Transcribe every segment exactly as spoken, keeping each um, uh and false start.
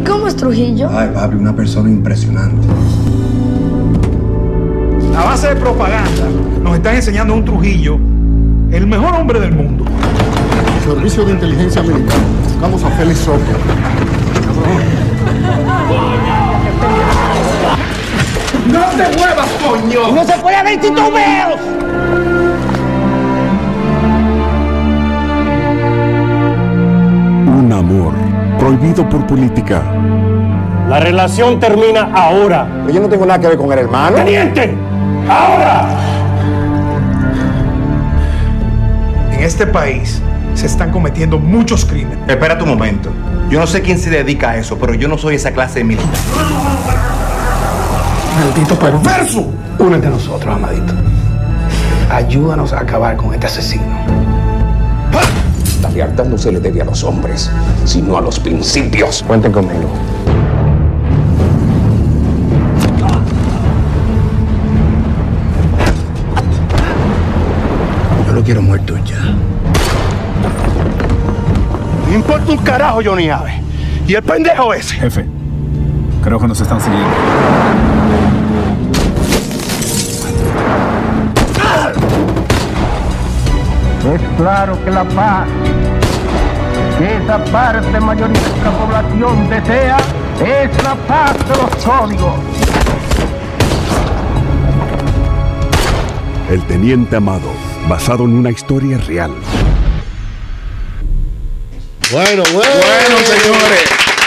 cómo es Trujillo? Ay, papi, una persona impresionante. A base de propaganda, nos están enseñando a un Trujillo, el mejor hombre del mundo. Servicio de inteligencia militar. Buscamos a Félix Soto. ¡No te muevas, coño! ¡No se puede ver titubeos! Un amor prohibido por política. La relación termina ahora. Pero yo no tengo nada que ver con el hermano. ¡Teniente! ¡Ahora! En este país se están cometiendo muchos crímenes. Espera tu momento. Yo no sé quién se dedica a eso, pero yo no soy esa clase de militar. ¡Maldito perverso! Únete a nosotros, Amadito. Ayúdanos a acabar con este asesino. La lealtad no se le debe a los hombres, sino a los principios. Cuenten conmigo. Yo lo quiero muerto ya. No importa un carajo, Johnny Ave. ¿Y el pendejo ese? Jefe, creo que nos están siguiendo. Es claro que la paz que esa parte mayoritaria de la población desea es la paz de los códigos. El Teniente Amado, basado en una historia real. Bueno, bueno. Bueno, señores.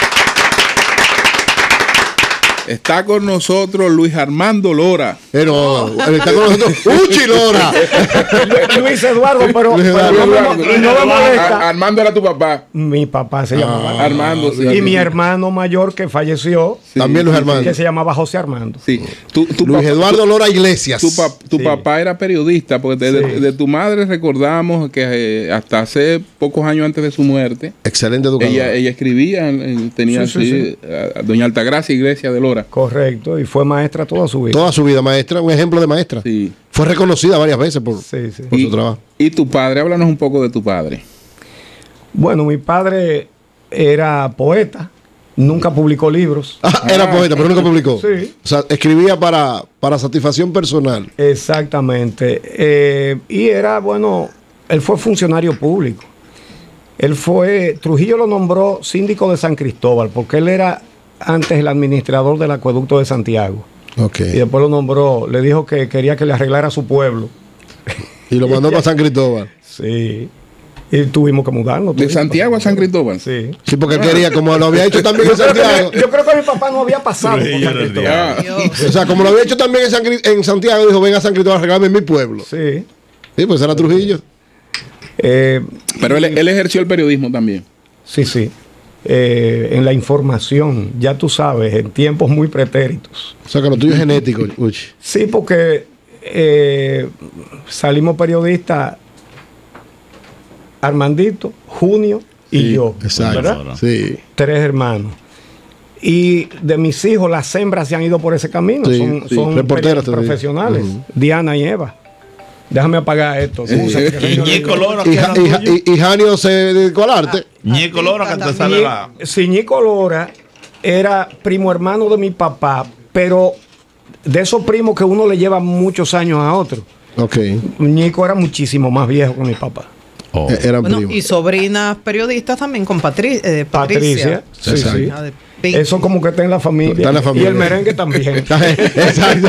Está con nosotros Luis Armando Lora. Pero está con nosotros Uchi Lora. Luis Eduardo, pero, Luis pero Eduardo. no, me, no me molesta. Ar- Armando era tu papá. Mi papá se llamaba Ah, Armando, sí. y mi hermano mayor que falleció, Sí, También Luis sí, Armando. que se llamaba José Armando. Sí. Tu, tu Luis papá- Eduardo Lora Iglesias. Tu, pap- tu Sí. papá era periodista, porque de, de- Sí. de tu madre recordamos que eh, hasta hace pocos años antes de su muerte, Excelente educador. ella, ella escribía, en- tenía Sí, sí, así, a- a doña Altagracia Iglesia de Lora. Correcto, y fue maestra toda su vida. Toda su vida maestra, un ejemplo de maestra. Sí. Fue reconocida varias veces por, Sí, sí. por Y, su trabajo. y tu padre, háblanos un poco de tu padre. Bueno, mi padre era poeta, nunca publicó libros. Ah, era poeta, pero nunca publicó. Sí. O sea, escribía para, para satisfacción personal. Exactamente. Eh, y era, bueno, él fue funcionario público. Él fue, Trujillo lo nombró síndico de San Cristóbal, porque él era antes el administrador del acueducto de Santiago. Ok. Y después lo nombró, le dijo que quería que le arreglara su pueblo. Y lo mandó para San Cristóbal. Sí. Y tuvimos que mudarnos. De tuvimos. Santiago a San Cristóbal. Sí. Sí, porque él quería, como lo había hecho también en Yo creo, Santiago. que, yo creo que mi papá no había pasado por San Cristóbal. Ah, O sea, como lo había hecho también en, San Cri- en Santiago, dijo, ven a San Cristóbal a arreglarme en mi pueblo. Sí. Sí, pues era Trujillo. Eh, pero él, él ejerció el periodismo también. sí, sí. Eh, en la información, ya tú sabes, en tiempos muy pretéritos. O sea, que lo tuyo es genético, Uchi. Sí, porque eh, salimos periodistas Armandito, Junio y Sí, yo. Exacto. ¿verdad? Sí. Tres hermanos. Y de mis hijos, las hembras se han ido por ese camino. Sí, son sí. son Reporteras peri- también. profesionales. Ujú. Diana y Eva. Déjame apagar esto. Excusa, que yo- Ñico Lora, Y, que Ja- era y, Ja- tuyo. y- y Janio se dedicó al arte. Ñico Lora, que te sale la. Sí, Ñico Lora era primo hermano de mi papá, pero de esos primos que uno le lleva muchos años a otro. Ok. Ñico era muchísimo más viejo que mi papá. Oh. Eh, Eran Bueno, primos. y sobrinas periodistas también con Patri- eh, Patricia. Patricia. Sí, Exacto. sí. Hija de Pinky. Eso como que está en la familia. Está en la familia. Y el merengue también. Exacto.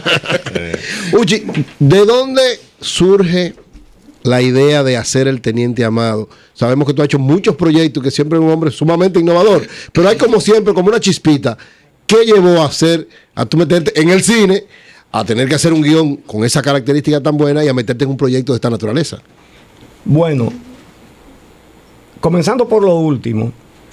Uchi, ¿de dónde surge la idea de hacer el Teniente Amado? Sabemos que tú has hecho muchos proyectos, que siempre es un hombre sumamente innovador, pero hay como siempre, como una chispita. ¿Qué llevó a hacer, a tú meterte en el cine, a tener que hacer un guión con esa característica tan buena y a meterte en un proyecto de esta naturaleza? Bueno, comenzando por lo último,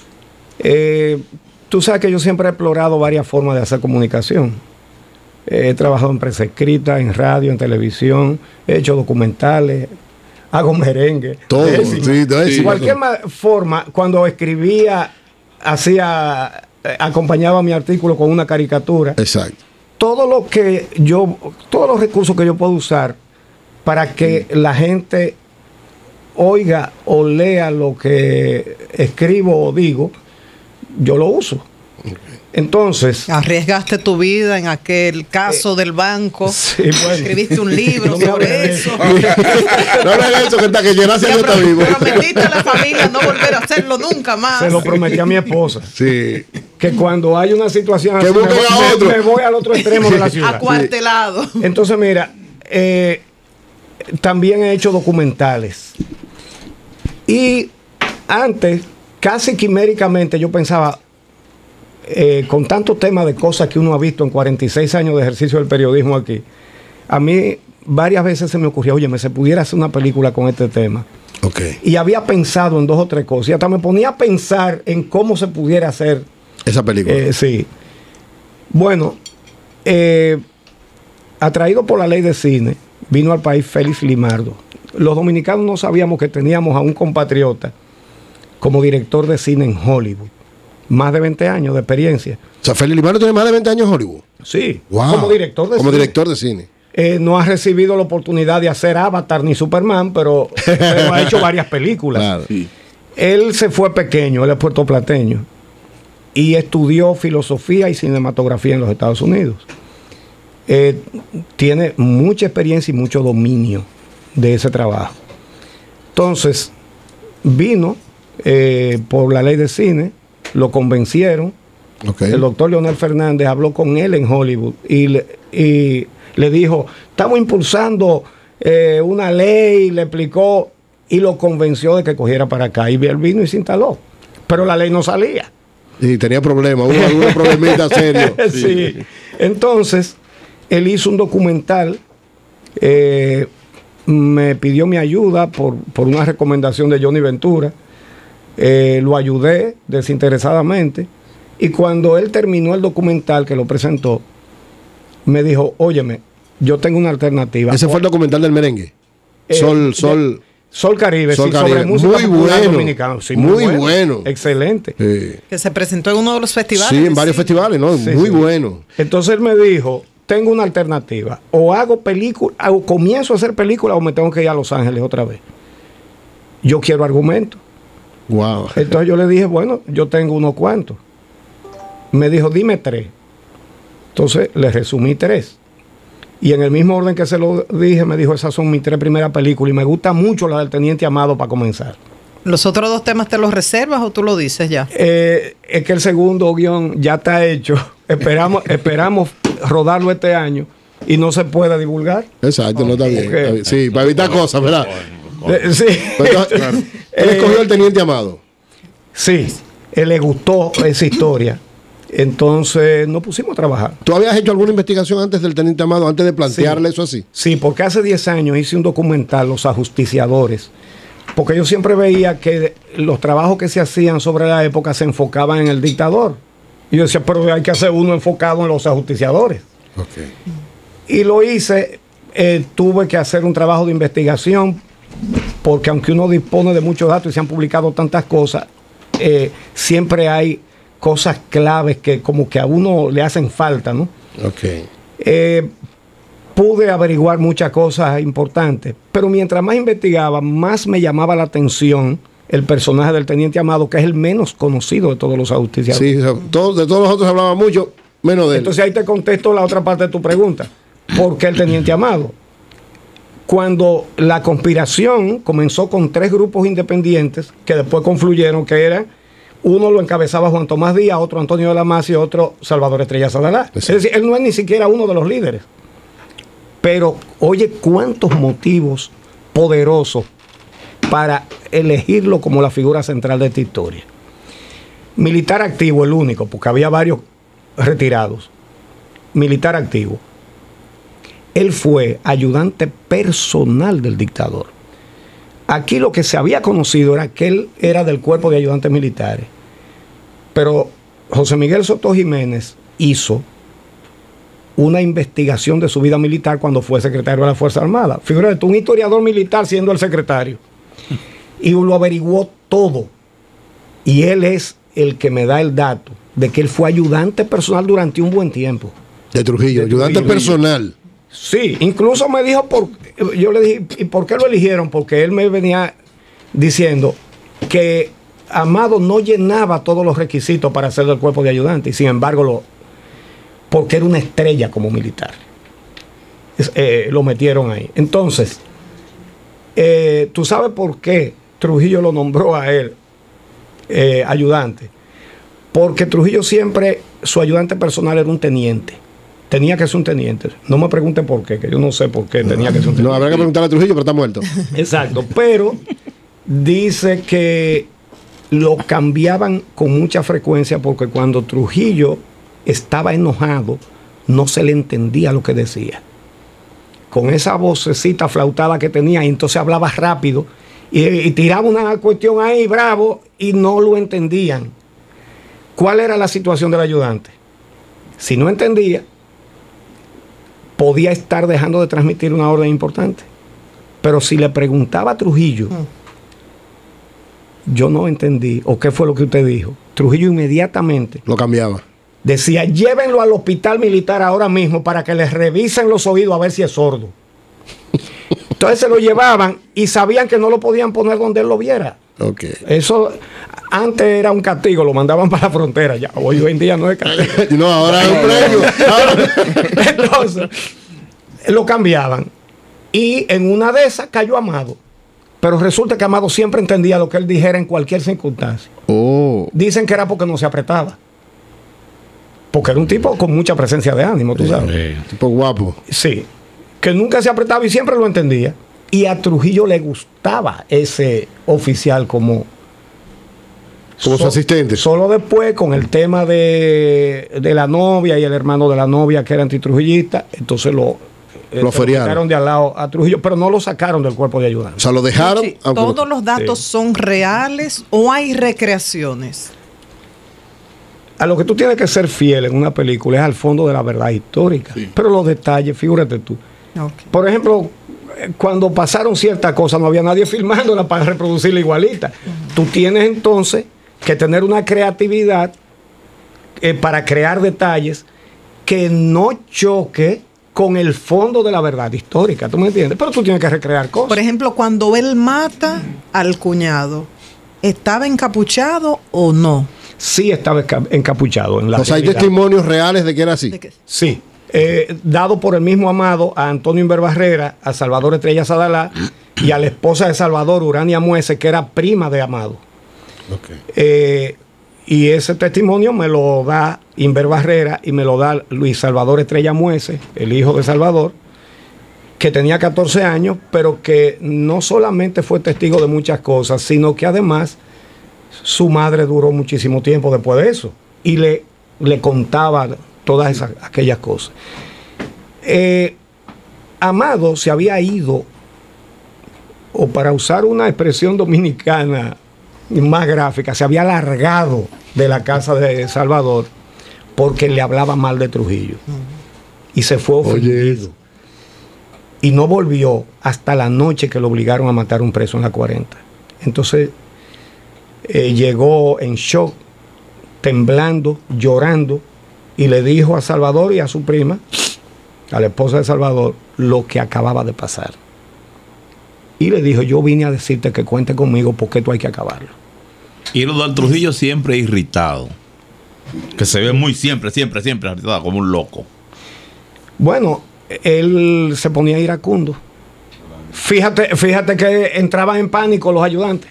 eh, tú sabes que yo siempre he explorado varias formas de hacer comunicación. Eh, he trabajado en prensa escrita, en radio, en televisión, he hecho documentales, hago merengue. Todo, décima. sí, décima. Cualquier ma- forma, cuando escribía, hacía, eh, acompañaba mi artículo con una caricatura. Exacto. Todo lo que yo, todos los recursos que yo puedo usar para que la gente oiga o lea lo que escribo o digo, yo lo uso. Entonces... Arriesgaste tu vida en aquel caso eh, del banco. Sí, bueno. Escribiste un libro no sobre eso. No hagas eso, que está que llenaste años está vivo. Prometiste a la familia no volver a hacerlo nunca más. Se lo prometí a mi esposa. Sí. Que cuando hay una situación que así, me, a otro. Me, me voy al otro extremo de la ciudad. Acuartelado. Sí. Entonces, mira, eh, también he hecho documentales. Y antes, casi quiméricamente, yo pensaba, eh, con tantos temas de cosas que uno ha visto en cuarenta y seis años de ejercicio del periodismo aquí, a mí varias veces se me ocurría, oye, me se pudiera hacer una película con este tema. Okay. Y había pensado en dos o tres cosas. Y hasta me ponía a pensar en cómo se pudiera hacer esa película. Eh, sí. Bueno, eh, atraído por la ley de cine, vino al país Félix Limardo. Los dominicanos no sabíamos que teníamos a un compatriota como director de cine en Hollywood. Más de veinte años de experiencia. O sea, Félix Limardo tiene más de veinte años en Hollywood. Sí, wow. como director de como cine. director de cine. Eh, no ha recibido la oportunidad de hacer Avatar ni Superman, pero, pero ha hecho varias películas. Claro. Sí. Él se fue pequeño, él es puertoplateño, y estudió filosofía y cinematografía en los Estados Unidos. Eh, tiene mucha experiencia y mucho dominio de ese trabajo. Entonces, vino eh, por la ley de cine, lo convencieron. Okay. El doctor Leonel Fernández habló con él en Hollywood y le, y le dijo, estamos impulsando eh, una ley, le explicó y lo convenció de que cogiera para acá. Y él vino y se instaló. Pero la ley no salía. Y tenía problemas, hubo algunos problemitas serios. Sí. Sí. Entonces, él hizo un documental, eh, me pidió mi ayuda por, por una recomendación de Johnny Ventura. Eh, lo ayudé desinteresadamente. Y cuando él terminó el documental que lo presentó, me dijo, óyeme, yo tengo una alternativa. Ese fue el documental del merengue. Eh, Sol, Sol. De, Sol Caribe, Sol sí, Caribe. sobre música muy bueno, dominicana. Sí, muy, muy bueno. bueno. Excelente. Sí. Que se presentó en uno de los festivales. Sí, en varios sí. festivales, ¿no? Sí, muy sí. bueno. Entonces él me dijo, tengo una alternativa. O hago película, o comienzo a hacer película o me tengo que ir a Los Ángeles otra vez. Yo quiero argumentos. Wow. Entonces yo le dije, bueno, yo tengo unos cuantos. Me dijo, dime tres. Entonces le resumí tres. Y en el mismo orden que se lo dije, me dijo, esas son mis tres primeras películas. Y me gusta mucho la del Teniente Amado para comenzar. ¿Los otros dos temas te los reservas o tú lo dices ya? Eh, es que el segundo guión ya está hecho. Esperamos, esperamos rodarlo este año y no se puede divulgar. Exacto, okay. No está bien. Está bien. Sí, para evitar cosas, ¿verdad? Eh, sí. Entonces, claro. ¿Él escogió al Teniente Amado? Sí, él le gustó esa historia. Entonces nos pusimos a trabajar. ¿Tú habías hecho alguna investigación antes del Teniente Amado, antes de plantearle sí. eso así? Sí, porque hace diez años hice un documental, Los Ajusticiadores, porque yo siempre veía que los trabajos que se hacían sobre la época se enfocaban en el dictador. Y yo decía, pero hay que hacer uno enfocado en los ajusticiadores. Okay. Y lo hice, eh, tuve que hacer un trabajo de investigación, porque aunque uno dispone de muchos datos y se han publicado tantas cosas, eh, siempre hay cosas claves que como que a uno le hacen falta, ¿no? Ok. Eh, pude averiguar muchas cosas importantes, pero mientras más investigaba, más me llamaba la atención el personaje del Teniente Amado, que es el menos conocido de todos los ajusticiadores. Sí, todo, de todos los otros hablaba mucho, menos de él. Entonces ahí te contesto la otra parte de tu pregunta. ¿Por qué el Teniente Amado? Cuando la conspiración comenzó con tres grupos independientes, que después confluyeron, que eran uno lo encabezaba Juan Tomás Díaz, otro Antonio de la Maza y otro Salvador Estrella Sadalá. Sí. Es decir, él no es ni siquiera uno de los líderes. Pero oye, cuántos motivos poderosos para elegirlo como la figura central de esta historia. Militar activo, el único, porque había varios retirados. Militar activo. Él fue ayudante personal del dictador. Aquí lo que se había conocido era que él era del cuerpo de ayudantes militares. Pero José Miguel Soto Jiménez hizo una investigación de su vida militar cuando fue secretario de la Fuerza Armada. Fíjate, un historiador militar siendo el secretario. Y lo averiguó todo. Y él es el que me da el dato de que él fue ayudante personal durante un buen tiempo. De Trujillo, de ayudante Trujillo. personal. Sí, incluso me dijo, por, yo le dije, ¿y por qué lo eligieron? Porque él me venía diciendo que Amado no llenaba todos los requisitos para ser del cuerpo de ayudante, y sin embargo, lo, porque era una estrella como militar, es, eh, lo metieron ahí. Entonces, eh, ¿tú sabes por qué Trujillo lo nombró a él eh, ayudante? Porque Trujillo siempre, su ayudante personal era un teniente. Tenía que ser un teniente. No me pregunten por qué, que yo no sé por qué tenía que ser un teniente. No, habrá que preguntarle a Trujillo, pero está muerto. Exacto, pero dice que lo cambiaban con mucha frecuencia porque cuando Trujillo estaba enojado, no se le entendía lo que decía. Con esa vocecita flautada que tenía, y entonces hablaba rápido y, y tiraba una cuestión ahí, bravo, y no lo entendían. ¿Cuál era la situación del ayudante? Si no entendía, podía estar dejando de transmitir una orden importante. Pero si le preguntaba a Trujillo, yo no entendí, o qué fue lo que usted dijo, Trujillo inmediatamente lo cambiaba. Decía, llévenlo al hospital militar ahora mismo para que les revisen los oídos a ver si es sordo. Entonces se lo llevaban y sabían que no lo podían poner donde él lo viera. Okay. Eso antes era un castigo, lo mandaban para la frontera. Ya hoy en día no es castigo. No, ahora es un premio. Entonces, lo cambiaban. Y en una de esas cayó Amado. Pero resulta que Amado siempre entendía lo que él dijera en cualquier circunstancia. Oh. Dicen que era porque no se apretaba. Porque era un tipo con mucha presencia de ánimo, tú sabes. Eh, tipo guapo. Sí. Que nunca se apretaba y siempre lo entendía. Y a Trujillo le gustaba ese oficial como... Como su so, asistente. Solo después, con el tema de, de la novia y el hermano de la novia que era antitrujillista, entonces lo... Lo eh, feriaron de al lado a Trujillo, pero no lo sacaron del cuerpo de ayudantes. O sea, lo dejaron. Sí, ¿todos los datos sí. son reales o hay recreaciones? A lo que tú tienes que ser fiel en una película es al fondo de la verdad histórica. Sí. Pero los detalles, figúrate tú. Okay. Por ejemplo, cuando pasaron ciertas cosas, no había nadie filmándola para reproducirla igualita. Uh-huh. Tú tienes entonces que tener una creatividad eh, para crear detalles que no choque con el fondo de la verdad histórica, ¿tú me entiendes? Pero tú tienes que recrear cosas. Por ejemplo, cuando él mata al cuñado, ¿estaba encapuchado o no? Sí, estaba encapuchado. En la o sea, ¿hay testimonios reales de que era así? Que, sí. Eh, dado por el mismo Amado a Antonio Inver Barrera, a Salvador Estrella Sadalá y a la esposa de Salvador, Urania Muese, que era prima de Amado. Okay. Eh, y ese testimonio me lo da Inver Barrera y me lo da Luis Salvador Estrella Muese, el hijo de Salvador, que tenía catorce años, pero que no solamente fue testigo de muchas cosas, sino que además su madre duró muchísimo tiempo después de eso y le, le contaba todas esas, aquellas cosas. Eh, Amado se había ido, o para usar una expresión dominicana más gráfica, se había largado de la casa de Salvador porque le hablaba mal de Trujillo. Uh-huh. Y se fue ofendido. Oye. Y no volvió hasta la noche que lo obligaron a matar a un preso en la cuarenta. Entonces eh, llegó en shock, temblando, llorando, y le dijo a Salvador y a su prima, a la esposa de Salvador, lo que acababa de pasar. Y le dijo, yo vine a decirte que cuente conmigo porque esto hay que acabarlo. Y lo del Trujillo siempre irritado. Que se ve muy siempre, siempre, siempre irritado, como un loco. Bueno, él se ponía iracundo. Fíjate, fíjate que entraban en pánico los ayudantes.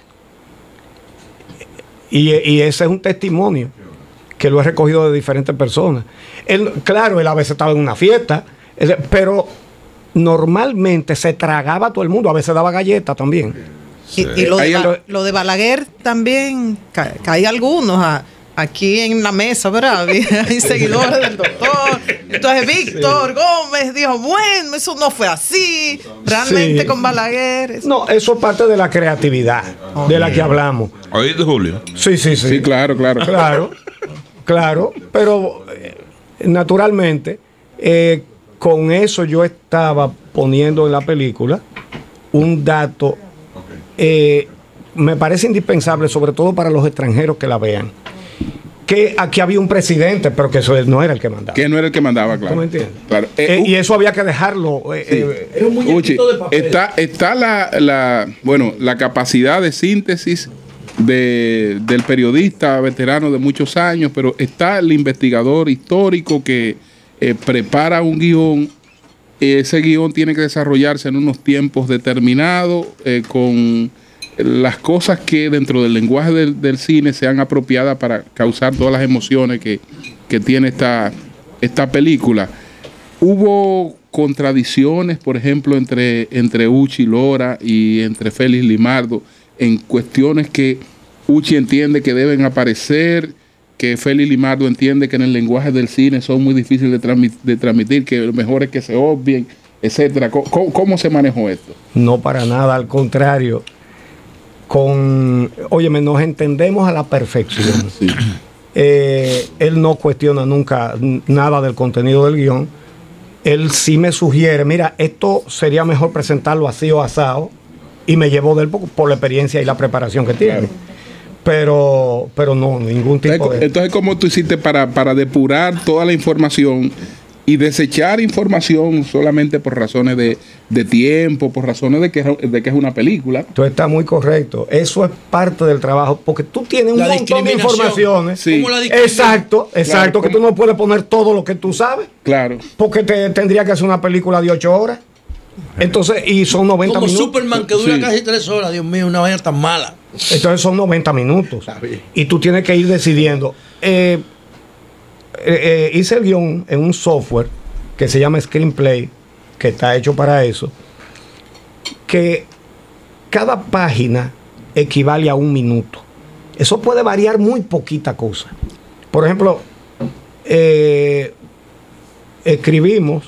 Y, y ese es un testimonio que lo he recogido de diferentes personas. Él, claro, él a veces estaba en una fiesta, pero normalmente se tragaba a todo el mundo, a veces daba galletas también. Sí. Y, y lo, de, ba, lo de Balaguer también, ca, cae algunos a, aquí en la mesa, ¿verdad? Hay seguidores del doctor. Entonces Víctor sí. Gómez dijo, bueno, eso no fue así, realmente sí. con Balaguer. Eso... No, eso es parte de la creatividad okay. de la que hablamos. ¿Oíste, Julio? Sí, sí, sí. Sí, claro, claro. Claro, claro, pero eh, naturalmente, eh, con eso yo estaba poniendo en la película un dato, eh, me parece indispensable, sobre todo para los extranjeros que la vean, que aquí había un presidente, pero que eso no era el que mandaba. Que no era el que mandaba, claro. ¿Tú me entiendes? Claro. Eh, eh, y eso había que dejarlo. Eh, sí. eh, era un Uchi, de papel. Está, está la, la, bueno, la capacidad de síntesis de, del periodista veterano de muchos años, pero está el investigador histórico que eh, prepara un guión. Ese guión tiene que desarrollarse en unos tiempos determinados, eh, con las cosas que dentro del lenguaje del, del cine sean apropiadas para causar todas las emociones que, que tiene esta, esta película. Hubo contradicciones, por ejemplo, entre, entre Uchi Lora y entre Félix Limardo, en cuestiones que Uchi entiende que deben aparecer, que Félix Limardo entiende que en el lenguaje del cine son muy difíciles de, transmit, de transmitir, que lo mejor es que se obvien, etcétera. ¿Cómo, cómo se manejó esto? No, para nada, al contrario. Con, óyeme, nos entendemos a la perfección. Sí. Eh, él no cuestiona nunca nada del contenido del guión. Él sí me sugiere, mira, esto sería mejor presentarlo así o asado, y me llevó de él por, por la experiencia y la preparación que tiene. Claro. Pero, pero no, ningún tipo entonces, de... Entonces, ¿cómo tú hiciste para, para depurar toda la información y desechar información solamente por razones de, de tiempo, por razones de que, de que es una película? Tú estás muy correcto. Eso es parte del trabajo, porque tú tienes un la montón de informaciones. Sí. La exacto, exacto, claro, que tú no puedes poner todo lo que tú sabes. Claro. Porque te tendría que hacer una película de ocho horas. Entonces, y son noventa como minutos. Como Superman, que dura sí. casi tres horas. Dios mío, una vaina tan mala. Entonces son noventa minutos. Y tú tienes que ir decidiendo. Eh, eh, eh, hice el guión en un software que se llama Screenplay, que está hecho para eso, que cada página equivale a un minuto. Eso puede variar muy poquita cosa. Por ejemplo, eh, escribimos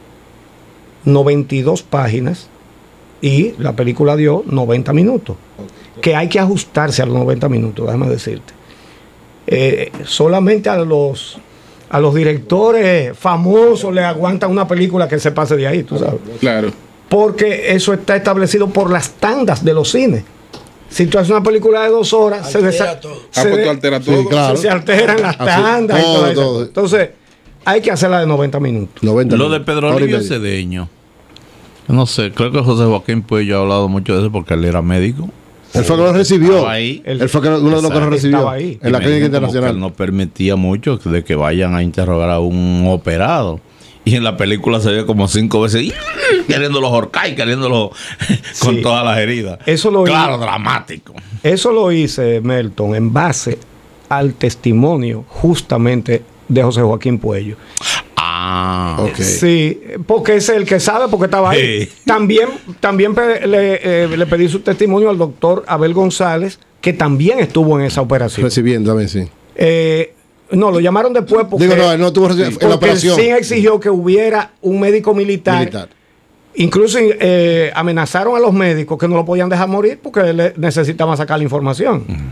noventa y dos páginas y la película dio noventa minutos. Que hay que ajustarse a los noventa minutos, déjame decirte. Eh, solamente a los a los directores famosos les aguantan una película que se pase de ahí, tú sabes. Claro. Porque eso está establecido por las tandas de los cines. Si tú haces una película de dos horas, se, desa- se, ah, pues altera todo. Sí, claro. se, se alteran las tandas. Así, todo, y todo todo. Entonces, hay que hacerla de noventa minutos. noventa Lo de Pedro Livio Cedeño. No sé, creo que José Joaquín Puello ha hablado mucho de eso porque él era médico. Él fue que lo recibió. Ahí. Él fue que uno de los que lo recibió ahí. En la clínica internacional. Él no permitía mucho de que vayan a interrogar a un operado. Y en la película se ve como cinco veces queriéndolo ahorcar y queriéndolo con sí. todas las heridas. Eso lo claro, hice, dramático. Eso lo hice, Melton, en base al testimonio justamente de José Joaquín Puello. Ah, ok. Sí, porque es el que sabe, porque estaba ahí. Sí. También, también pe- le, eh, le pedí su testimonio al doctor Abel González, que también estuvo en esa operación. Recibiendo, a ver, sí. Eh, no, lo llamaron después porque, Digo, no, no estuvo en la operación. Sí exigió que hubiera un médico militar. militar. Incluso eh, amenazaron a los médicos que no lo podían dejar morir porque le necesitaban sacar la información. Uh-huh.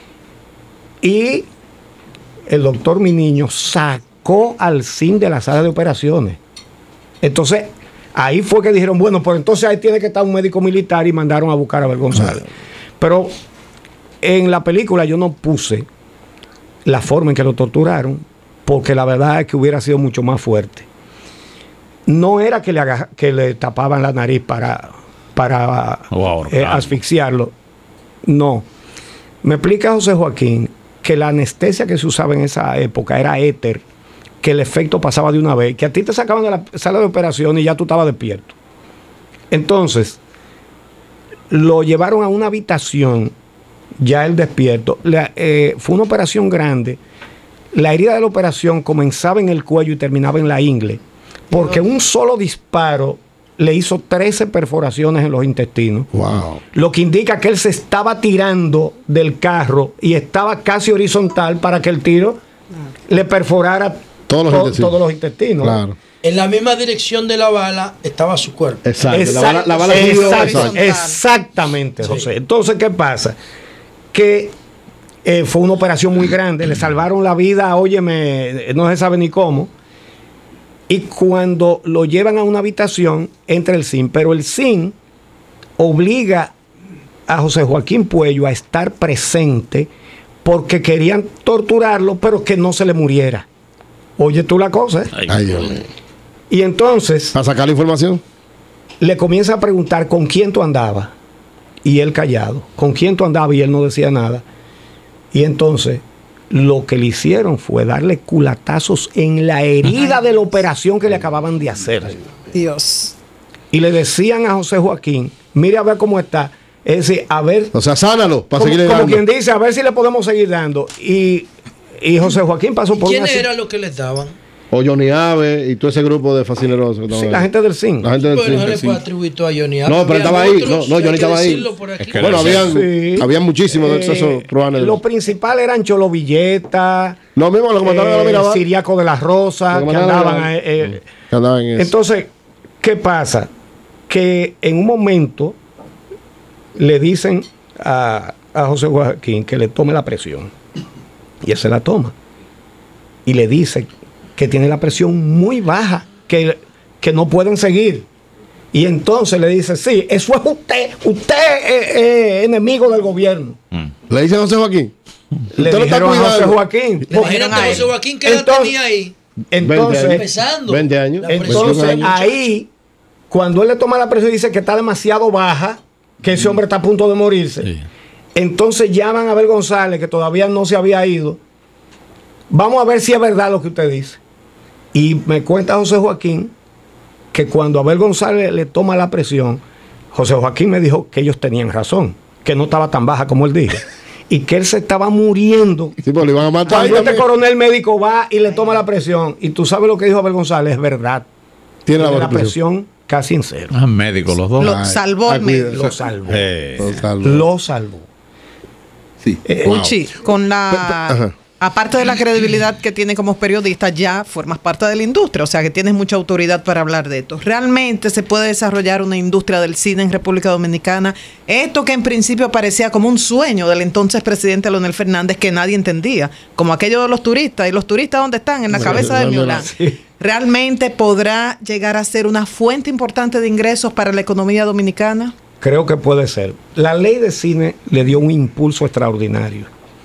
Y el doctor Miniño sacó al C I N de la sala de operaciones. Entonces, ahí fue que dijeron, bueno, pues entonces ahí tiene que estar un médico militar y mandaron a buscar a Abel González. Uh-huh. Pero en la película yo no puse la forma en que lo torturaron, porque la verdad es que hubiera sido mucho más fuerte. No era que le, haga, que le tapaban la nariz para, para wow, eh, asfixiarlo. No. Me explica José Joaquín que la anestesia que se usaba en esa época era éter, que el efecto pasaba de una vez, que a ti te sacaban de la sala de operación y ya tú estabas despierto. Entonces, lo llevaron a una habitación, ya él despierto. La, eh, fue una operación grande. La herida de la operación comenzaba en el cuello y terminaba en la ingle, porque un solo disparo le hizo trece perforaciones en los intestinos. Wow. Lo que indica que él se estaba tirando del carro y estaba casi horizontal para que el tiro le perforara todos los to- intestinos. Todos los intestinos. Claro. En la misma dirección de la bala estaba su cuerpo. Exacto. Exacto. La bala, la bala Exacto. Exactamente, sí. José. Entonces, ¿qué pasa? Que eh, fue una operación muy grande. Le salvaron la vida, óyeme, no se sabe ni cómo. Y cuando lo llevan a una habitación, entra el C I N. Pero el C I N obliga a José Joaquín Puello a estar presente porque querían torturarlo, pero que no se le muriera. Oye tú la cosa. ¿eh? Ay, Dios mío. Y entonces... ¿Para sacar la información? Le comienza a preguntar con quién tú andabas. y él callado. ¿Con quién tú andabas? Y él no decía nada. Y entonces lo que le hicieron fue darle culatazos en la herida de la operación que le acababan de hacer. Dios. Y le decían a José Joaquín, mire a ver cómo está. Es decir, a ver. O sea, sánalo para como, seguirle como dando. quien dice, a ver si le podemos seguir dando. Y, y José Joaquín pasó por ¿Quién una... era lo que les daban? O Johnny Ave y todo ese grupo de fascinerosos. Sí, la gente del cine. La gente del Bueno, no cine. le puede atribuir todo a Johnny Ave. No, pero Habían estaba ahí. otros, No, no, hay Johnny que estaba ahí. decirlo por aquí. Es que Bueno, habían, Sí. habían muchísimos de esos Eh, ruanes. Lo principal eran Cholo Villeta, No, mismo lo que mandaron a la eh, Mirabal. Siriaco de las Rosas, Lo que que mandaron a la andaban. eh, eh. Que andaban en eso. Entonces, ¿qué pasa? Que en un momento le dicen a, a José Joaquín que le tome la presión. Y él se la toma. Y le dice que tiene la presión muy baja, que, que no pueden seguir. Y entonces le dice, sí, eso es usted, usted es eh, enemigo del gobierno. Le dicen a José Joaquín. Le Usted lo está dijeron a José cuidando. Joaquín. Imagínate a José Joaquín, ¿qué edad Entonces- tenía ahí? Entonces, Empezando. veinte años. La presión. entonces veintiún años. ahí, cuando él le toma la presión y dice que está demasiado baja, que ese hombre está a punto de morirse, Sí. entonces llaman a Abel González, que todavía no se había ido. Vamos a ver si es verdad lo que usted dice. Y me cuenta José Joaquín que cuando Abel González le toma la presión, José Joaquín me dijo que ellos tenían razón, que no estaba tan baja como él dijo, y que él se estaba muriendo. Sí, pues lo iban a matar. Cuando este también. coronel médico va y le toma la presión, y tú sabes lo que dijo Abel González, es verdad. Tiene la Tiene la baja presión casi en cero. Ah, médicos los dos. Lo Ay, salvó ay, el medio. cuida. Lo salvó. Eh, Total. Lo salvó. Sí. Eh, Uchi, con la... Ajá. Aparte de la credibilidad que tiene como periodista, ya formas parte de la industria, o sea que tienes mucha autoridad para hablar de esto. ¿Realmente se puede desarrollar una industria del cine en República Dominicana? Esto que en principio parecía como un sueño del entonces presidente Leonel Fernández que nadie entendía, como aquello de los turistas. ¿Y los turistas dónde están? En la cabeza de Miolán. Sí. ¿Realmente podrá llegar a ser una fuente importante de ingresos para la economía dominicana? Creo que puede ser. La ley de cine le dio un impulso extraordinario.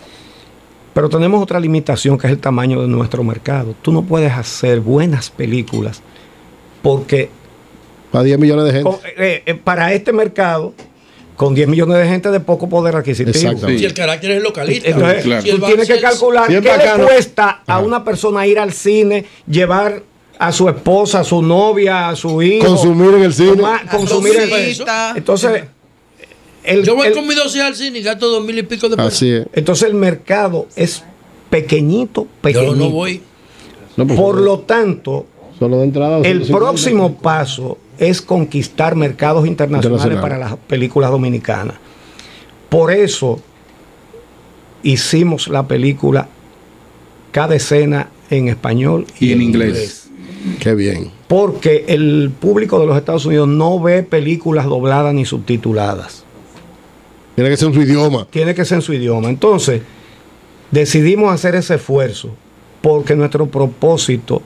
Pero tenemos otra limitación que es el tamaño de nuestro mercado. Tú no puedes hacer buenas películas porque Para diez millones de gente. con- eh, eh, para este mercado, con diez millones de gente de poco poder adquisitivo. Exactamente. Si el carácter es localista. Entonces, Claro. Si él tú va a tienes que ser- calcular Bien qué bacano. le cuesta a una persona ir al cine, llevar a su esposa, a su novia, a su hijo. Consumir en el cine. tomar- consumir en Rosita. Entonces, el, Yo voy el- con mi dosis al cine y gasto dos mil y pico de pesos. Así es. entonces el mercado es pequeñito, Yo pequeñito. no voy. No, pues, Por lo tanto, solo de entrada. el ciento cincuenta. próximo paso es conquistar mercados internacionales Internacional. para las películas dominicanas. Por eso hicimos la película cada escena en español Y en inglés. Qué bien. Porque el público de los Estados Unidos no ve películas dobladas ni subtituladas. Tiene que ser en su idioma. Tiene que ser en su idioma. Entonces, decidimos hacer ese esfuerzo porque nuestro propósito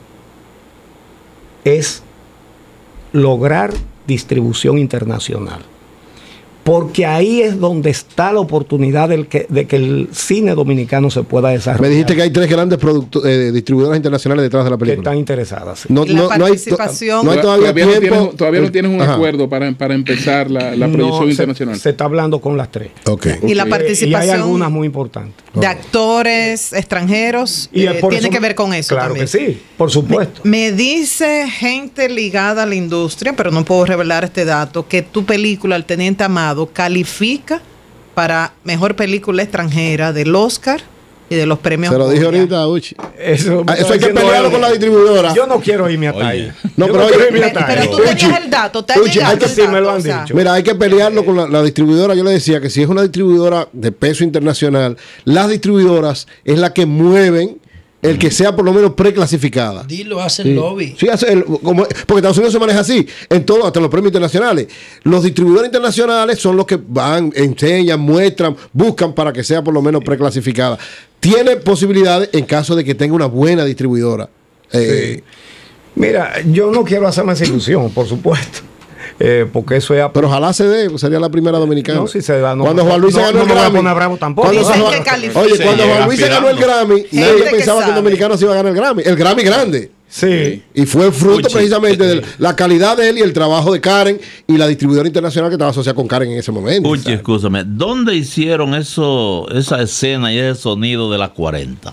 es lograr distribución internacional. Porque ahí es donde está la oportunidad del que, de que el cine dominicano se pueda desarrollar. Me dijiste que hay tres grandes producto- eh, distribuidoras internacionales detrás de la que película. están interesadas. sí. No, Y la no, no hay, participación- no hay todavía, todavía, no tiempo. tienes, todavía no tienes un Ajá. acuerdo para, para empezar la, la No, proyección se- internacional. Se está hablando con las tres. Ok. Y la Eh, participación y hay algunas muy importantes. de actores extranjeros Y eh, por tiene eso- que ver con eso Claro también. que sí, por supuesto. Me dice gente ligada a la industria, pero no puedo revelar este dato, que tu película, El Teniente Amado, califica para mejor película extranjera del Oscar y de los premios Se lo dije Goya. ahorita, Uchi. Eso, Ah, eso hay que pelearlo con la distribuidora. Yo no quiero irme hasta Oye. ahí. No, Yo pero oye, quiero irme Pero, hasta ahí. pero tú tenías el dato, te ha Uchi, llegado hay que- el sí, me lo dato, han o sea, dicho. Mira, hay que pelearlo con la, la distribuidora. Yo le decía que si es una distribuidora de peso internacional, las distribuidoras es la que mueven el que sea por lo menos preclasificada. Dilo, hacen Sí. lobby. Sí, hace el- como- porque Estados Unidos se maneja así, en todo, hasta en los premios internacionales. Los distribuidores internacionales son los que van, enseñan, muestran, buscan para que sea por lo menos preclasificada. Tiene posibilidades en caso de que tenga una buena distribuidora. Eh, Mira, yo no quiero hacerme esa ilusión, por supuesto. Eh, porque eso es... Pero ojalá se dé, pues sería la primera dominicana. No, si se da, no- cuando Juan Luis no- se ganó no el me voy a Grammy. poner bravo tampoco. Cuando Dicen Juan- que califica. Oye, Sí, cuando Juan Luis se ganó el aspirando. Grammy, nadie Gente que pensaba que el sabe. dominicano se iba a ganar el Grammy. El Grammy grande. Sí. Y fue fruto Uchi. precisamente de la calidad de él y el trabajo de Karen y la distribuidora internacional que estaba asociada con Karen en ese momento. Uy, escúchame, ¿dónde hicieron eso, esa escena y ese sonido de las cuarenta?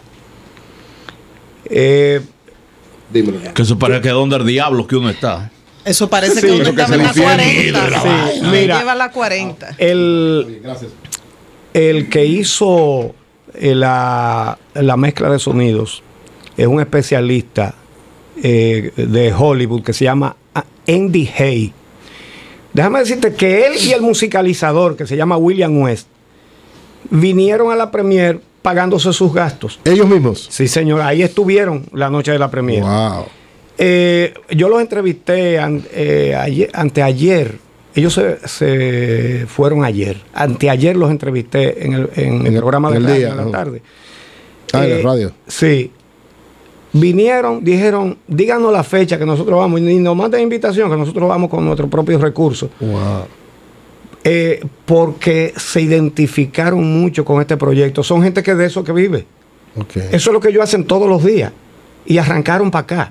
Eh, Dímelo. Que eso parece que es donde el diablo que uno está. Eso parece Sí, que uno pero que estaba en la se le cuarenta. Sí, Sí, mira. lleva la cuarenta. el, el que hizo eh, la, la mezcla de sonidos es un especialista eh, de Hollywood que se llama Andy Hay. Déjame decirte que él y el musicalizador que se llama William West vinieron a la premier pagándose sus gastos. ¿Ellos mismos? Sí, señor. Ahí estuvieron la noche de la premier. Wow. Eh, yo los entrevisté an, eh, ayer, anteayer. Ellos se, se fueron ayer. Anteayer los entrevisté en el, en En el el- programa de en el radio día, en la ¿no? tarde. Ah, en la Eh, radio. Sí. Vinieron, dijeron, díganos la fecha que nosotros vamos, y nos manden invitación, que nosotros vamos con nuestros propios recursos. Wow. Eh, porque se identificaron mucho con este proyecto. Son gente que de eso que vive. Okay. Eso es lo que ellos hacen todos los días. Y arrancaron para acá.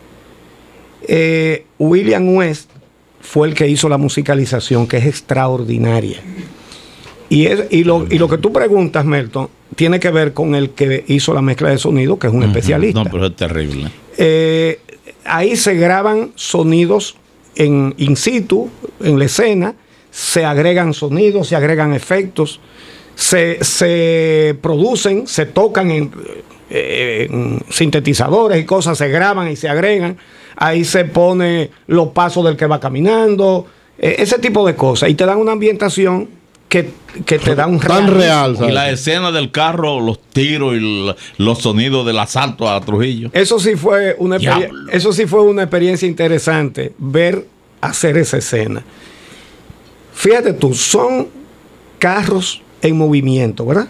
Eh, William West fue el que hizo la musicalización, que es extraordinaria. Y, es, y, lo, y lo que tú preguntas, Melton, tiene que ver con el que hizo la mezcla de sonido, que es un Ujú. especialista. No, pero es terrible. Eh, ahí se graban sonidos en in situ, en la escena, se agregan sonidos, se agregan efectos, se, se producen, se tocan en, eh, en sintetizadores y cosas, se graban y se agregan. Ahí se pone los pasos del que va caminando, eh, ese tipo de cosas. Y te dan una ambientación que, que te da un Tan realismo. real, Y ¿sabes? la escena del carro, los tiros y l- los sonidos del asalto a Trujillo. Eso sí fue una experien- Diablo. eso sí fue una experiencia interesante, ver hacer esa escena. Fíjate tú, son carros en movimiento, ¿verdad?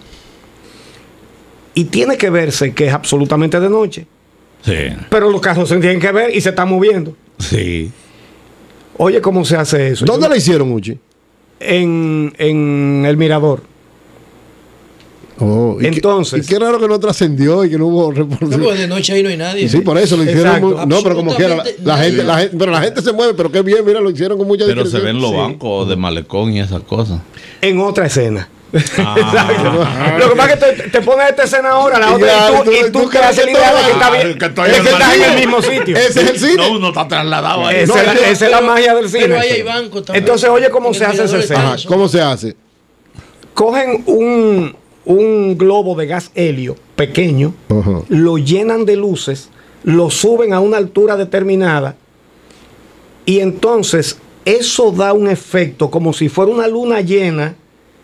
Y tiene que verse que es absolutamente de noche, Sí, pero los carros se tienen que ver y se están moviendo. sí. Oye, ¿cómo se hace eso? ¿Dónde Yo- la hicieron, Uchi? En, en el Mirador. Oh, y Entonces- qué, y qué raro que no trascendió y que no hubo No, reportaje. porque de noche ahí no hay nadie. Sí, por eso lo hicieron. Exacto. muy- no, pero como quiera, la, Absolutamente la gente, nadie. la gente, pero la gente se mueve, pero qué bien, mira, lo hicieron con mucha Pero se discreción. ven los Sí. bancos de malecón y esas cosas. En otra escena. Ah. Exacto. Lo que pasa es que te, te pones esta escena ahora, la Y otra, ya, y tú, tú- y tú tú te crees haces que la idea de todo- que está Ah, bien. que estoy Es en que el estás en el cine. mismo sitio. Ese es el cine. No, uno está trasladado ahí. Esa, No, es, la, yo- esa es la magia del cine. Pero ahí hay bancos también. Entonces, oye, ¿cómo En se el hace esa mirador escena? está Ajá, ¿cómo se hace? Cogen un, un globo de gas helio pequeño, Ajá. lo llenan de luces, lo suben a una altura determinada y entonces eso da un efecto como si fuera una luna llena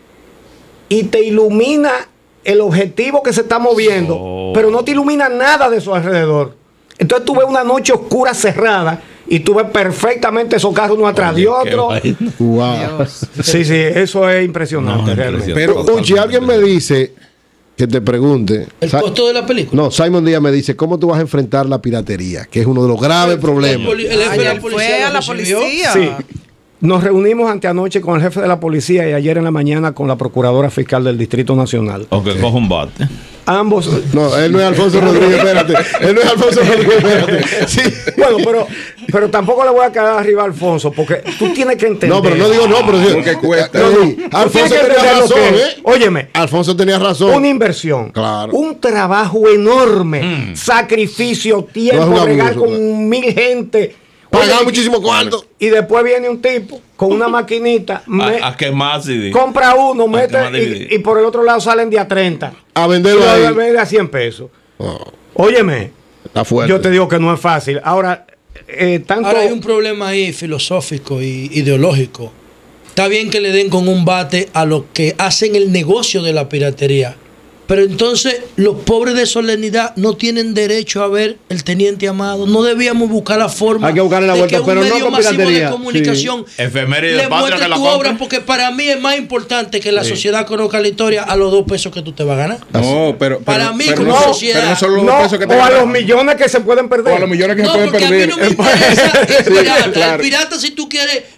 y te ilumina el objetivo que se está moviendo, Oh. pero no te ilumina nada de su alrededor. Entonces tú ves una noche oscura cerrada y tú ves perfectamente esos carros uno atrás de Oye, qué otro. vaina. Wow. Sí, sí, eso es impresionante No, realmente. impresionante. Pero, Uchi, alguien me dice que te pregunte. El Sa- costo de la película. No, Simon Díaz me dice, ¿cómo tú vas a enfrentar la piratería? Que es uno de los graves problemas. El, poli- el jefe de la Ayer policía fue lo a la recibió. policía. Sí. Nos reunimos anteanoche con el jefe de la policía y ayer en la mañana con la procuradora fiscal del Distrito Nacional. O que coja un bate. Ambos. No, él no es Alfonso Rodríguez, espérate. Él no es Alfonso Rodríguez, espérate. Sí. Bueno, pero, pero tampoco le voy a quedar arriba a Alfonso, porque tú tienes que entender. No, pero no digo no, pero sí. Porque cuesta. No, no. Tú Alfonso tienes que tenía entender lo razón, que es. ¿eh? Óyeme, Alfonso tenía razón. una inversión, Claro. un trabajo enorme, sacrificio, No es tiempo, un bregar abuso, con claro. mil gente. Pagar Oye, muchísimo cuarto. Y después viene un tipo con una maquinita, me- ¿A, a qué más? Sí, compra uno, ¿A qué mete más dividir? y, y por el otro lado salen de a treinta. A Y venderlo lo ahí. vende a cien pesos. Oh, Óyeme, está fuerte. yo te digo que no es fácil. Ahora, eh, tanto. Ahora hay un problema ahí filosófico y ideológico. Está bien que le den con un bate a los que hacen el negocio de la piratería. Pero entonces los pobres de Solemnidad no tienen derecho a ver el Teniente Amado. No debíamos buscar la forma Hay que buscarle la de vuelta, que un pero no medio con masivo piratería. de comunicación Efeméride le de patria muestre que la tu compre. obra, porque para mí es más importante que la sociedad conozca la historia a los dos pesos que tú te vas a ganar. No, pero, pero Para mí, pero como no, so- sociedad, pero no solo los No, pesos que te o a ganan. los millones que se pueden perder. O a los millones que No, se pueden porque perder. a mí no me interesa el Sí, pirata. claro. El pirata, si tú quieres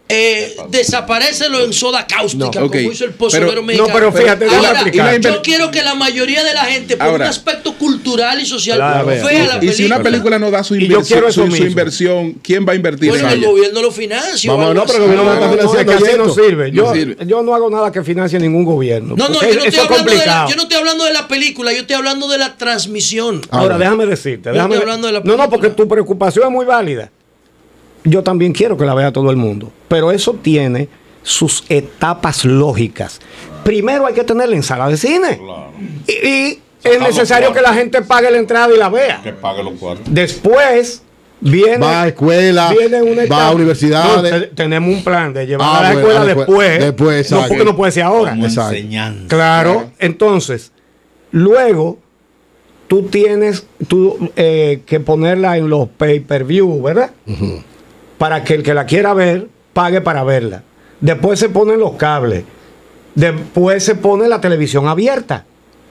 eh, desaparécelo en soda cáustica, no, okay. como hizo el pozolero pero, mexicano. No, pero fíjate, ahora, yo quiero que la mayoría de la gente, por ahora, un aspecto cultural y social, claro, vea la película. Y si una película no da su inversión, su, su inversión, ¿quién va a invertir bueno, en el ella? gobierno lo financia. Vamos, no, pero el gobierno no, no, no, no, no, no sirve. Yo, no sirve. Yo no hago nada que financie ningún gobierno. No, no, yo no, estoy hablando de la, yo no estoy hablando de la película, yo estoy hablando de la transmisión. Ahora, déjame decirte. Déjame, estoy hablando de la no, no, porque tu preocupación es muy válida. Yo también quiero que la vea todo el mundo. Pero eso tiene sus etapas lógicas. Primero hay que tener la sala de cine. Claro. Y, y es necesario que la gente pague la entrada y la vea. Que pague los cuartos. Después viene, va a escuela, viene una etapa, va a universidades. No, te, tenemos un plan de llevar ah, a la bueno, escuela a la después. Después, no, porque no puede ser ahora. Enseñanza. Claro, claro, entonces, luego tú tienes tú, eh, que ponerla en los pay-per-view, ¿verdad? Uh-huh. Para que el que la quiera ver, pague para verla. Después se ponen los cables. Después se pone la televisión abierta.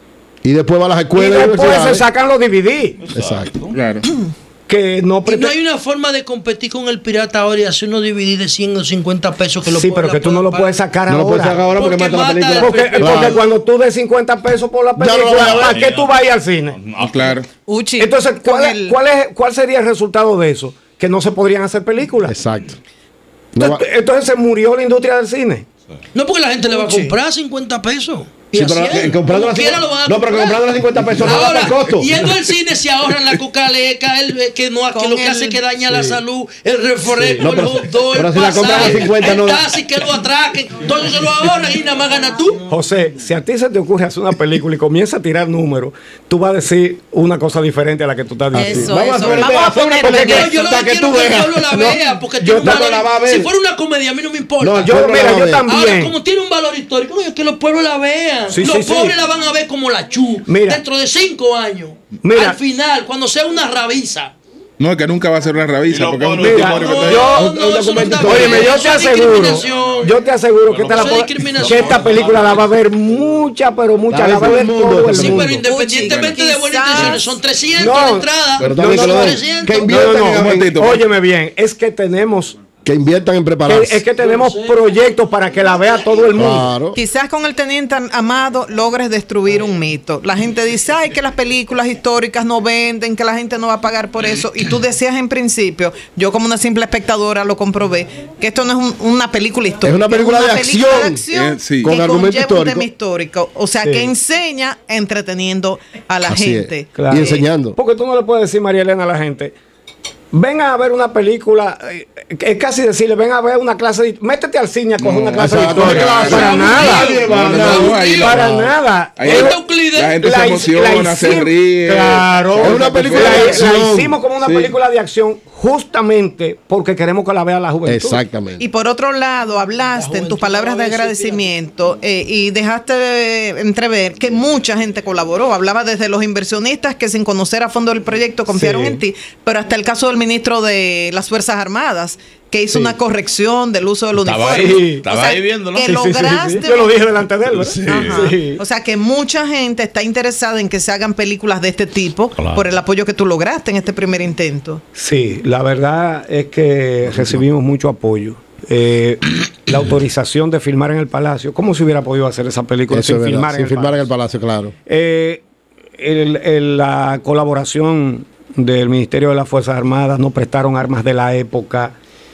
Y después va a las escuelas. Y después se sacan los D V D. Exacto. Claro. Que no, y no hay una forma de competir con el pirata ahora y hacer unos D V D de cien o cincuenta pesos que lo sí, pero que tú no lo puedes sacar no ahora. No lo puedes sacar ahora porque, porque mata la película. Porque, claro. porque cuando tú des cincuenta pesos por la película, ¿para qué tú vas a ir al cine? No, claro. Uchi, entonces, ¿cuál, es, ¿cuál, es, ¿cuál sería el resultado de eso? Que no se podrían hacer películas. Exacto. No entonces, entonces se murió la industria del cine. No, porque la gente le va a comprar cincuenta pesos. Sí, pero que, comprando las cincuenta, no, pero que comprando las cincuenta pesos ahora, no da el costo. Yendo al cine se ahorran la cocaleca, el que no que lo que el, hace que daña sí. la salud, el refresco, sí. no, pero, el hot dog, el si pasaje, la cincuenta, el no taxi que lo atraquen, todo eso se lo ahorran y nada más ganas tú. José, si a ti se te ocurre hacer una película y comienza a tirar números, tú vas a decir una cosa diferente a la que tú estás diciendo. Eso, Vamos, eso. A Vamos a poner una película yo lo que quiero que el pueblo la vea, porque yo tiene un valor. Si fuera una comedia a mí no me importa. No, yo, mira, yo también. Ahora, como tiene un valor histórico, no, es que los pueblos la vean. Los pobres la van a ver como la Chu mira, dentro de cinco años. Mira, al final, cuando sea una rabiza. No, es que nunca va a ser una rabiza. Porque es un mira, no, yo, no, no, no óyeme, yo te aseguro, yo te aseguro que, bueno, esta la, que esta película la va a ver mucha, pero mucha, la va a ver todo el sí, mundo. Pero independientemente de buenas intenciones, son trescientos no, de entrada. No, no, no, que inviertan, no, no, óyeme bien, es que tenemos que inviertan en prepararse. Es que tenemos no sé. proyectos para que la vea todo el mundo. Claro. Quizás con el Teniente Amado logres destruir un mito. La gente dice, ay, que las películas históricas no venden, que la gente no va a pagar por eso. Y tú decías en principio, yo como una simple espectadora lo comprobé, que esto no es un, una película histórica. Es una película, es una de, película acción, de acción. Eh, sí. Con que argumento histórico. Un tema histórico. O sea, sí. que enseña entreteniendo a la Así gente. Claro. Y enseñando. Porque tú no le puedes decir, María Elena, a la gente, vengan a ver una película, es casi decirle, ven a ver una clase de, métete al cine a coger no, una clase de historia. Claro, para nada. No, no, ahí para no. nada. Ahí es, la gente la, se emociona, la se ríe. Claro. Es una película la, de acción. La hicimos como una sí. película de acción justamente porque queremos que la vea la juventud. Exactamente. Y por otro lado, hablaste en tus palabras de agradecimiento eh, y dejaste entrever que mucha gente colaboró. Hablaba desde los inversionistas que sin conocer a fondo el proyecto confiaron sí. en ti, pero hasta el caso del ministro de las Fuerzas Armadas, que hizo sí. una corrección del uso del estaba uniforme. Ahí, estaba o sea, ahí viéndolo. Que sí, lograste. Sí, sí, sí. Yo lo dije delante de él. Sí. Sí. O sea que mucha gente está interesada en que se hagan películas de este tipo claro. por el apoyo que tú lograste en este primer intento. Sí, la verdad es que recibimos mucho apoyo. Eh, la autorización de filmar en el Palacio. ¿Cómo se hubiera podido hacer esa película Eso sin, filmar, sin en filmar el en el Palacio? Claro. Eh, el, el, la colaboración del Ministerio de las Fuerzas Armadas, nos prestaron armas de la época,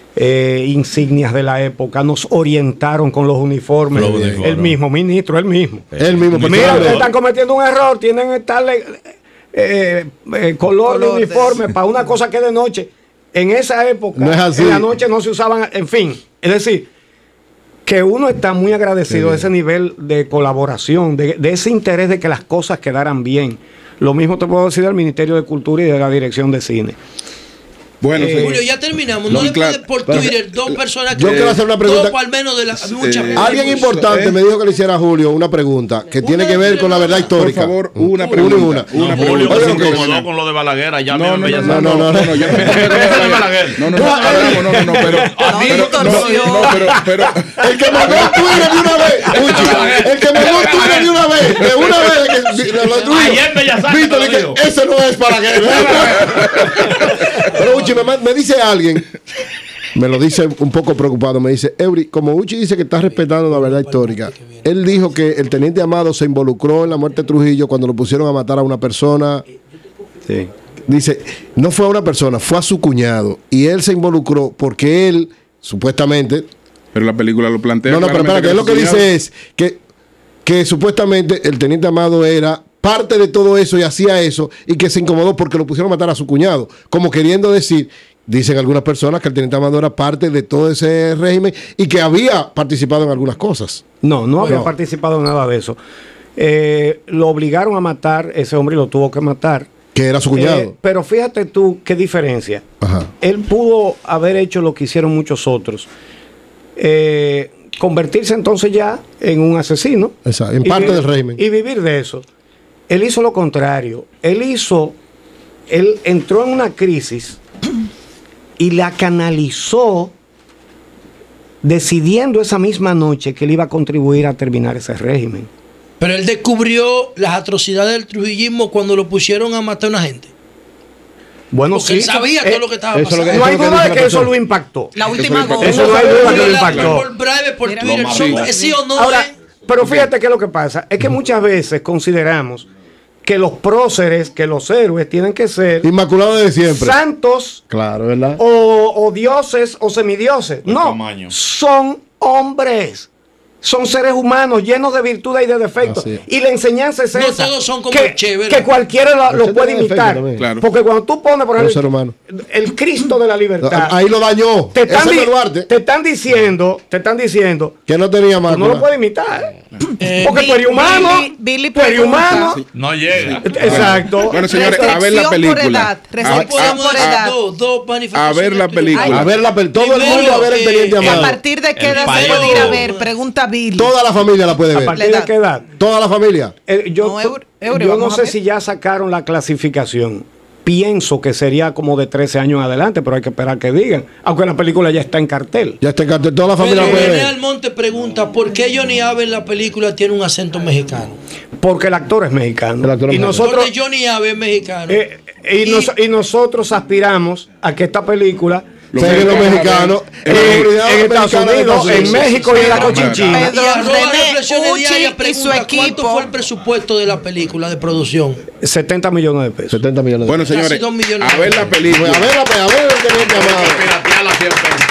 eh, insignias de la época, nos orientaron con los uniformes. Los uniformes. El mismo ministro, el mismo. El mismo. Mira, ustedes están cometiendo un error, tienen que estarle eh, eh, color, color de uniforme para una cosa que de noche. En esa época, no es así. En la noche no se usaban, en fin, es decir, que uno está muy agradecido sí. de ese nivel de colaboración, de, de ese interés de que las cosas quedaran bien. Lo mismo te puedo decir del Ministerio de Cultura y de la Dirección de Cine. Bueno, eh, Julio, ya terminamos. No, no le puede por Twitter dos personas que yo quiero hacer una pregunta. Dos, al menos de las muchas. Eh, alguien importante eh, me dijo que le hiciera a Julio una pregunta que una tiene que ver con la verdad histórica. Por favor, una pregunta. Una, una, una no, Julio se incomodó con lo de Balaguer. Ya no, no, no, no, no, no, no, yo no, no, no, no, no, pero, pero, el que mandó un Twitter de una vez, el que mandó un Twitter de una vez, de una vez, ayer me ya Víctor, ese no es Balaguer. Pero Uchi, me, me dice alguien me lo dice un poco preocupado. Me dice, Eury, como Uchi dice que está respetando la verdad histórica, él dijo que el teniente Amado se involucró en la muerte de Trujillo cuando lo pusieron a matar a una persona. Sí. Dice, no fue a una persona, fue a su cuñado. Y él se involucró porque él, supuestamente... Pero la película lo plantea. No, no, pero espera, que él lo que dice es que, que supuestamente el teniente Amado era parte de todo eso y hacía eso y que se incomodó porque lo pusieron a matar a su cuñado. Como queriendo decir, dicen algunas personas que el teniente Amado era parte de todo ese régimen y que había participado en algunas cosas. No, no había no. participado en nada de eso. Eh, lo obligaron a matar, ese hombre lo tuvo que matar. Que era su cuñado. Eh, pero fíjate tú qué diferencia. Ajá. Él pudo haber hecho lo que hicieron muchos otros. Eh, convertirse entonces ya en un asesino. Exacto, en parte vivir, del régimen. Y vivir de eso. Él hizo lo contrario. Él hizo, él entró en una crisis y la canalizó decidiendo esa misma noche que él iba a contribuir a terminar ese régimen. Pero él descubrió las atrocidades del trujillismo cuando lo pusieron a matar a una gente. Bueno, Porque sí. él sabía eh, todo lo que estaba eso pasando. Lo que, no hay duda de que eso lo impactó. La última Eso, gota. eso no hay duda que lo impactó. Por breve, por Mira, Twitter, sí. son- sí o no. Ahora, eh. pero fíjate qué es lo que pasa. Es que muchas veces consideramos que los próceres, que los héroes tienen que ser Inmaculado de siempre. santos Claro, ¿verdad? o, o dioses o semidioses. El No, tamaño. son hombres. Son seres humanos llenos de virtudes y de defectos. Así es. Y la enseñanza es No esa. todos son como que, Che, ¿verdad? que cualquiera lo, lo Ese puede tiene defecto imitar. también. Claro. Porque cuando tú pones, por Un ejemplo, ser humano. el Cristo de la libertad. Ahí lo dañó. Te están, Ese di- es Duarte, te están diciendo, te están diciendo, que no tenía más. tú no lo puedes imitar. Eh, Porque tú eres humano. Billy- Billy tú eres pregunta. humano. No llega. Exacto. Bueno, señores, a ver la Restricción por película. edad, A- restricción a- podemos por decir edad. dos, dos A manifestaciones ver la tuyas. película. A ver la pel- todo el Primero, mundo a ver el eh, teniente ¿A Amado. partir de qué El edad se payaso. puede ir a ver? Pregunta Billy. Toda la familia la puede ¿A ver. partir La de qué edad? Toda la familia. Eh, yo No, Eure- Eure, yo no vamos a sé ver. si ya sacaron la clasificación. Pienso que sería como de trece años en adelante, pero hay que esperar que digan. Aunque la película ya está en cartel. Ya está en cartel. Toda la familia Pero la puede René ver. Almonte pregunta ¿por qué Johnny Abe en la película tiene un acento mexicano? Porque el actor es mexicano. El actor es y mexicano. nosotros Porque Johnny Abe es mexicano. eh, y, Y- nos- y nosotros aspiramos a que esta película Los Seguen los mexicanos, mexicanos. eh, En la en, comunidad en Estados americana de Unidos, Estados en Unidos. México y en la Cochinchina. Pedro Y arroba René, reflexiones Uchi diarias y pregunta, su ¿cuánto equipo. fue el presupuesto de la película de producción? setenta millones de pesos. setenta millones de Bueno, Casi señores, dos millones a ver de la dólares. película. A ver, la- a ver el teniente Amado.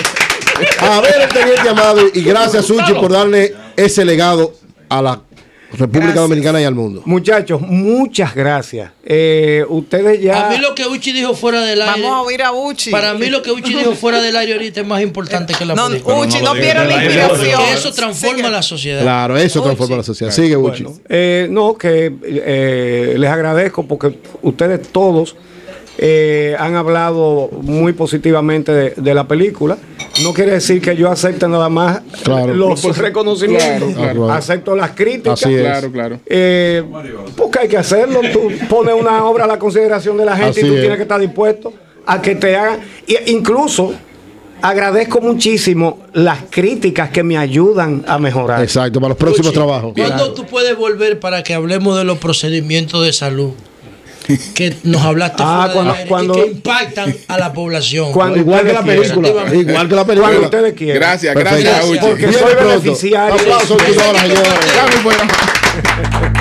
A ver el teniente Amado. Y gracias, Suchi, por darle ese legado a la República Gracias. Dominicana y al mundo. Muchachos, muchas gracias. Eh, ustedes ya. A mí lo que Uchi dijo fuera del aire. Vamos a oír a Uchi. Para mí lo que Uchi dijo fuera del aire ahorita es más importante que la No, película. Uchi, no no lo pierda digas la del aire, inspiración. Porque eso transforma Sigue. la sociedad. Claro, eso Uchi. transforma la sociedad. Sigue, Uchi. Bueno, eh, no, que eh, les agradezco porque ustedes todos eh, han hablado muy positivamente de, de la película. No quiere decir que yo acepte nada más Claro. los reconocimientos. Claro, claro. Acepto las críticas. Así es. Claro, claro. Eh, porque hay que hacerlo. Tú pones una obra a la consideración de la gente Así y tú es. tienes que estar dispuesto a que te hagan. E incluso agradezco muchísimo las críticas que me ayudan a mejorar. Exacto, para los próximos Uchi, trabajos. ¿cuándo tú puedes volver para que hablemos de los procedimientos de salud que nos hablaste Ah, fuera del cuando- aire cuando- y que impactan a la población? Cuando Igual que la ustedes película. quieran. Igual que la película. Cuando ustedes quieran. Gracias, Perfecto. gracias, Uchi. Porque Bien soy pronto. beneficiario. Aplausos, señoras, señores. Ya me fueron.